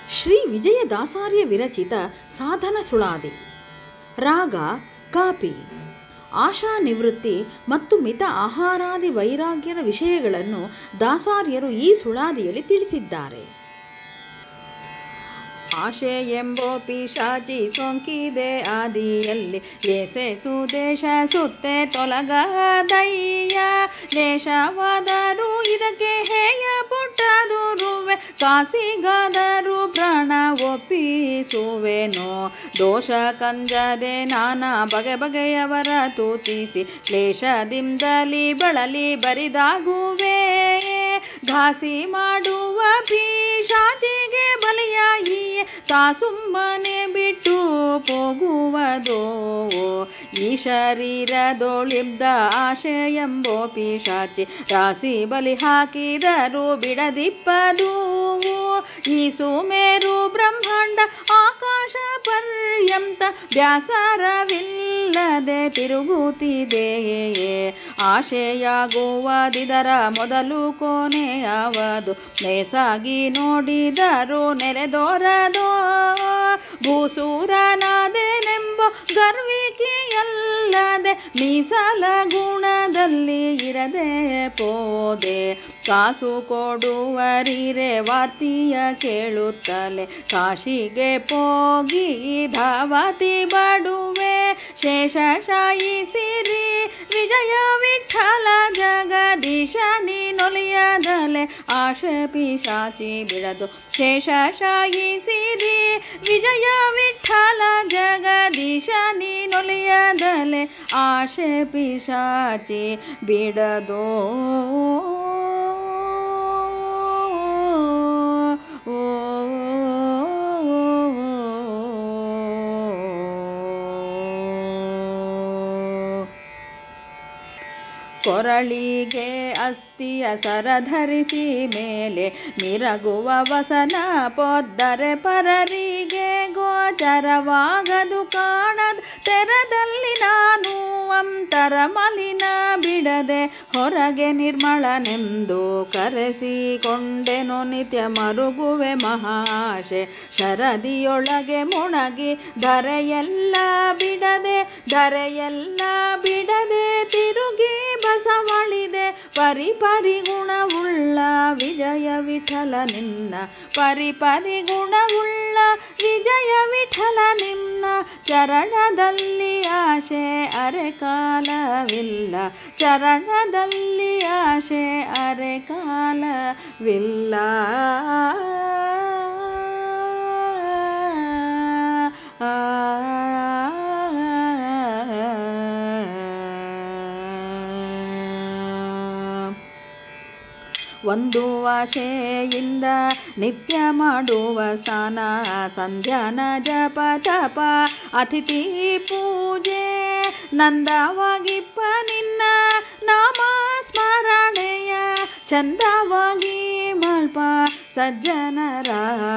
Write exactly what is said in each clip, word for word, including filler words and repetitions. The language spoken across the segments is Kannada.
ಶ್ರೀ ವಿಜಯದಾಸಾರ್ಯ ವಿರಚಿತ ಸಾಧನ ಸುಳಾದಿ. ರಾಗ ಕಾಪಿ. ಆಶಾ ನಿವೃತ್ತಿ ಮತ್ತು ಮಿತ ಆಹಾರಾದಿ ವೈರಾಗ್ಯದ ವಿಷಯಗಳನ್ನು ದಾಸಾರ್ಯರು ಈ ಸುಳಾದಿಯಲ್ಲಿ ತಿಳಿಸಿದ್ದಾರೆ. ಆಶೆ ಎಂಬೋ ಪಿಶಾಚಿ ಸೋಂಕಿದೆ ಆದಿಯಲ್ಲಿ, ಏಸೆ ಸುದೇಶ ಸುತ್ತೆ ತೊಲಗದಯ್ಯ. ದೇಶವಾದರೂ ಇದಕ್ಕೆ ಹೇಯ ಪುಟ್ಟದುರುವೆ, ಕಾಸಿಗಾದರೂ ಪ್ರಾಣ ಒಪ್ಪಿಸುವೆನೋ. ದೋಷ ಕಂಜದೆ ನಾನಾ ಬಗೆ ಬಗೆಯವರ ತೂತಿಸಿ, ಕ್ಲೇಶದಿಂದಲಿ ಬಳಲಿ ಬರಿದಾಗುವೆ. ಘಾಸಿ ಮಾಡುವ ಪಿಶಾಚಿಗೆ ಬಲಿಯಾಗಿ ತಾ ಸುಮ್ಮನೆ ಬಿಟ್ಟು ಹೋಗುವುದೋ. ಈ ಶರೀರದೊಳಿದ್ದ ಆಶೆ ಎಂಬೋ ಪಿಶಾಚಿ, ರಾಸಿ ಬಲಿ ಹಾಕಿದರೂ ಬಿಡದಿಪ್ಪದು. ಈ ಸುಮೇರು ಬ್ರಹ್ಮಾಂಡ ಆಕಾಶ ಪರ್ಯಂತ ಬ್ಯಾಸರವಿಲ್ಲದೆ ತಿರುಗುತ್ತಿದೆಯೇ. ಆಶೆಯಾಗುವುದಿದರ ಮೊದಲು ಕೊನೆಯಾವದು, ನೇಸಾಗಿ ನೋಡಿದರೂ ನೆರೆದೋರದೋ. ಭೂಸೂರನಾದೆನೆಂಬ ಗರ್ವಿಕೆಯಲ್ಲದೆ ಮೀಸಲ ಗುಣದಲ್ಲಿ ಇರದೆ ಪೋದೆ. ಕಾಸು ಕೊಡುವರಿರೆ ವಾರ್ತಿಯ ಕೇಳುತ್ತಲೇ ಕಾಶಿಗೆ ಹೋಗಿ ಧಾವತಿ ಬಡುವೆ. ಶೇಷಶಾಯಿಸಿರಿ ವಿಜಯ ವಿಠಲ ಜಗದೀಶ ನೀನೊಲಿಯದಲೆ, ಆಶೆ ಪಿಶಾಚಿ ಬಿಡದು. ಶೇಷಶಾಯಿಸಿರಿ ವಿಜಯ ವಿಠಲ ಜಗದೀಶ ನೀನೊಲಿಯದಲೆ, ಆಶೆ ಪಿಶಾಚಿ ಬಿಡದೋ. ಕೊರಳಿಗೆ ಅಸ್ಥಿಯ ಸರಧರಿಸಿ ಮೇಲೆ ಮಿರಗುವ ವಸನ ಪೊದ್ದರೆ ಪರರಿಗೆ ಗೋಚರವಾಗದು ಕಾಣದ ತೆರದಲ್ಲಿ ನಾನು ಅಂತರ ಮಲಿನ ಬಿಡದೆ ಹೊರಗೆ ನಿರ್ಮಳನೆಂದು ಕರೆಸಿಕೊಂಡೆನು. ನಿತ್ಯ ಮರುಗುವೆ ಮಹಾಶೆ ಶರದಿಯೊಳಗೆ ಮುಣಗಿ ಧರೆಯೆಲ್ಲ ಬಿಡದೆ ಧರೆಯೆಲ್ಲ ಬಿಡದೆ ತಿರುಗಿ ಬಸವಳಿದೆ. ಪರಿ ಪರಿಗುಣವುಳ್ಳ ವಿಜಯ ವಿಠಲ ನಿನ್ನ, ಪರಿ ಪರಿಗುಣವುಳ್ಳ ವಿಜಯ ವಿಠಲ ನಿನ್ನ ಚರಣದಲ್ಲಿ ಆಶೆ ಅರೆ ಕಾಲವಿಲ್ಲ. ಚರಣದಲ್ಲಿ ಆಶೆ ಅರೆ ಕಾಲವಿಲ್ಲ. ಆ ಒಂದು ಆಶೆಯಿಂದ ನಿತ್ಯ ಮಾಡುವ ಸ್ನಾನ, ಸಂಧ್ಯಾನ ಜಪ ತಪ ಅತಿಥಿ ಪೂಜೆ. ನಂದವಾಗಿಪ್ಪ ನಿನ್ನ ನಾಮ ಸ್ಮರಣೆಯ, ಚಂದವಾಗಿ ಮಲ್ಪ ಸಜ್ಜನರ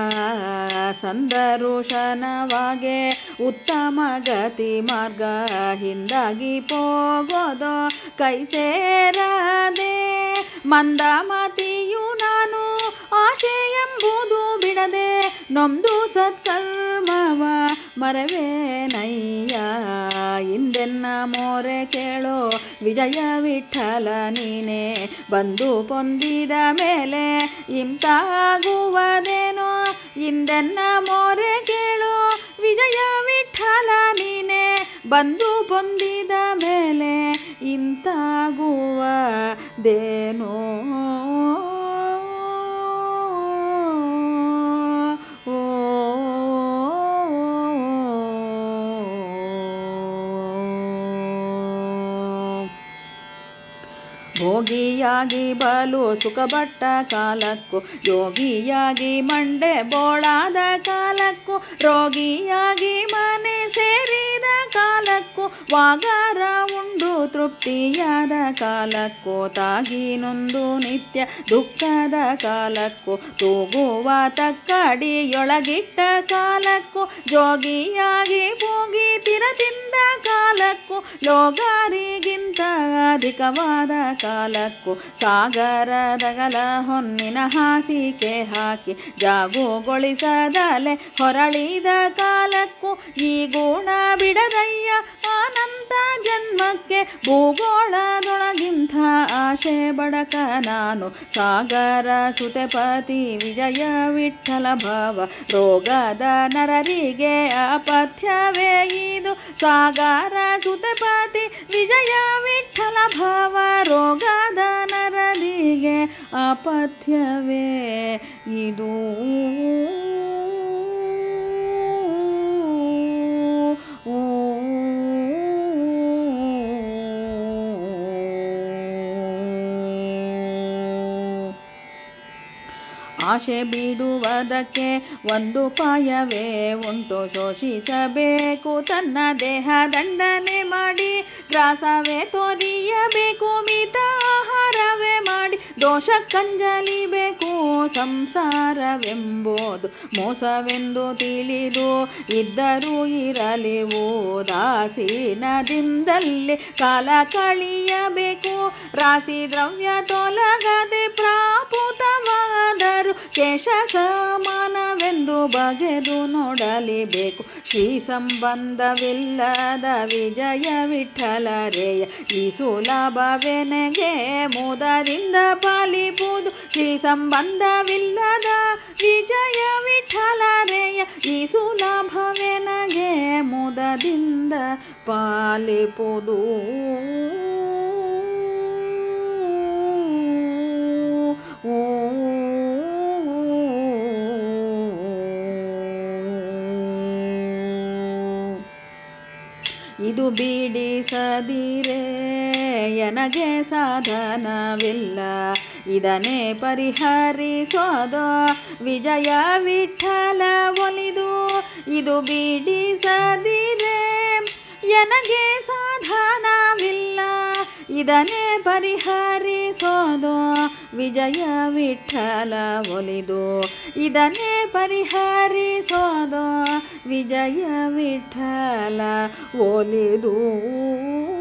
ಸಂದರುಶನವಾಗೆ. ಉತ್ತಮ ಗತಿ ಮಾರ್ಗ ಹಿಂದಾಗಿ ಹೋಗೋದೋ ಕೈ ಸೇರದೆ. ಮಂದಮತಿಯು ನಾನು ಆಶೆ ಎಂಬುದು ಬಿಡದೆ, ನೊಂದು ಸತ್ಕರ್ಮವ ಮರವೇನಯ್ಯ. ಇಂದೆನ್ನ ಮೋರೆ ಕೇಳೋ ವಿಜಯ ವಿಠಲ ನೀನೆ, ಬಂದು ಪೊಂದಿದ ಮೇಲೆ ಇಂತಾಗುವುದೇನೋ. ಇಂದೆನ್ನ ಮೋರೆ ಕೇಳೋ ವಿಜಯ ವಿಠಲ ನೀನೆ, ಬಂದು ಪೊಂದಿದ ಮೇಲೆ ಇಂತಾಗುವುದೇನೋ. ಭೋಗಿಯಾಗಿ ಬಲು ಸುಖಪಟ್ಟ ಕಾಲಕ್ಕೂ, ಯೋಗಿಯಾಗಿ ಮಂಡೆ ಬೋಳಾದ ಕಾಲಕ್ಕೂ, ರೋಗಿಯಾಗಿ ಮನೆ ಸೇರಿದ ಕಾಲಕ್ಕೂ, ವಾಗರ ಉಂಡು ತೃಪ್ತಿಯಾದ ಕಾಲಕ್ಕೂ, ತಾಗಿ ನೊಂದು ನಿತ್ಯ ದುಃಖದ ಕಾಲಕ್ಕೂ, ತೂಗುವ ತಕ್ಕಡಿಯೊಳಗಿಟ್ಟ ಕಾಲಕ್ಕೂ, ಜೋಗಿಯಾಗಿ ಹೋಗಿ ತಿರ ತಿಂದ ಕಾಲಕ್ಕೂ, ಲೋಗಾರಿಗಿಂತ ಅಧಿಕವಾದ ಕಾಲಕ್ಕೂ ಸಾಗರದಗಲ ಹೊನ್ನಿನ ಹಾಸಿಗೆ ಹಾಕಿ ಜಾಗುಗೊಳಿಸದಲೆ ಹೊರಳಿದ ಕಾಲಕ್ಕೂ ಈ ಗುಣ ಬಿಡದಯ್ಯ ಅನಂತ ಜನ್ಮಕ್ಕೆ ಭೂಗೋಳದೊಳಗಿಂತ ಆಶೆ ಬಡಕ ನಾನು ಸಾಗರ ಸುತೆಪತಿ ವಿಜಯ ವಿಠಲ ಭವ ರೋಗದ ನರರಿಗೆ ಅಪಥ್ಯವೇ ಇದು ಸಾಗರ ಸುತೆಪತಿ ವಿಜಯ ವಿಠಲ ಭವ ರೋಗದ ನರರಿಗೆ ಅಪಥ್ಯವೇ ಇದು ಆಶೆ ಬಿಡುವುದಕ್ಕೆ ಒಂದು ಉಪಾಯವೇ ಉಂಟು ಶೋಷಿಸಬೇಕು ತನ್ನ ದೇಹ ದಂಡನೆ ಮಾಡಿ ಗ್ರಾಸವೇ ತೋರಿಯಬೇಕು ಮಿತಾಹಾರವೇ ಮಾಡಿ ದೋಷ ಕಂಜಲಿಬೇಕು ಸಂಸಾರವೆಂಬುದು ಮೋಸವೆಂದು ತಿಳಿದು ಇದ್ದರೂ ಇರಲಿ ಉದಾಸೀನದಿಂದಲೇ ಕಾಲ ಕಳಿಯಬೇಕು ರಾಶಿ ದ್ರವ್ಯ ತೊಲಗದೆ ಪ್ರಾಪುತವಾದರು ಕೇಶ ಸಮಾನವೆಂದು ಬಗೆದು ನೋಡಲೇಬೇಕು ಶ್ರೀ ಸಂಬಂಧವಿಲ್ಲದ ವಿಜಯ ವಿಠಲರೇಯ ಈ ಸುಲಭವೆನಗೆ ಮುದದಿಂದ ಪಾಲಿಪುದು ಶ್ರೀ ಸಂಬಂಧವಿಲ್ಲದ ವಿಜಯ ವಿಠಲರೇಯ ಈ ಸುಲಭವೆನಗೆ ಮುದದಿಂದ ಪಾಲಿಪುದು ಇದು ಬಿಡಿಸದಿರೆ ನನಗೆ ಸಾಧನವಿಲ್ಲ ಇದನ್ನೇ ಪರಿಹರಿಸೋದು ವಿಜಯ ವಿಠಲ ಒಲಿದು ಇದು ಬಿಡಿಸದಿರೆ ನನಗೆ ಸಾಧನವಿಲ್ಲ ಇದನ್ನೇ ಪರಿಹರಿಸೋದು ವಿಜಯ ವಿಠಲ ಒಲಿದು ಇದನ್ನೇ ಪರಿಹರಿಸೋದು ವಿಜಯ ವಿಠಲ ಒಲಿದು